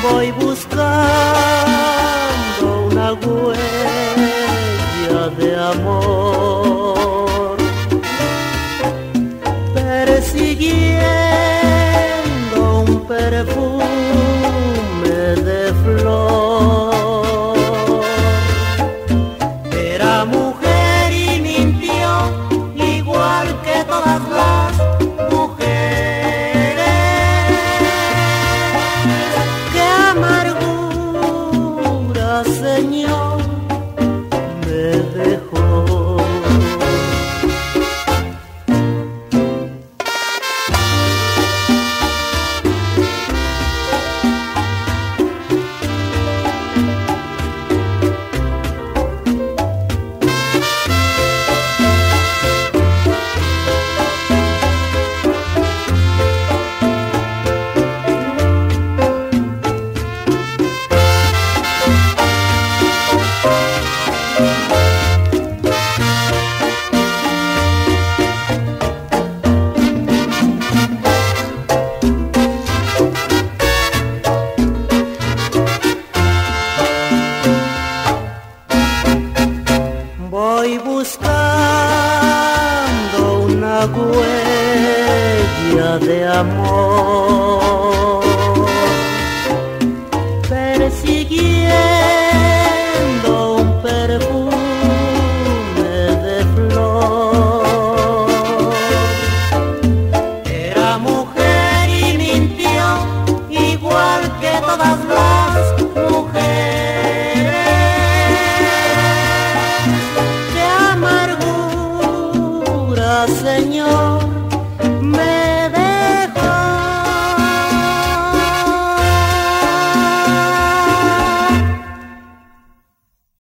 Voy buscando una huella de amor, persiguiendo un perfume de flor. Era mujer y mintió igual que todas las mujeres. Qué amargura, Señor, me dejó. Voy buscando una huella de amor, persiguiendo un perfume de flor. Era mujer y mintió igual que todas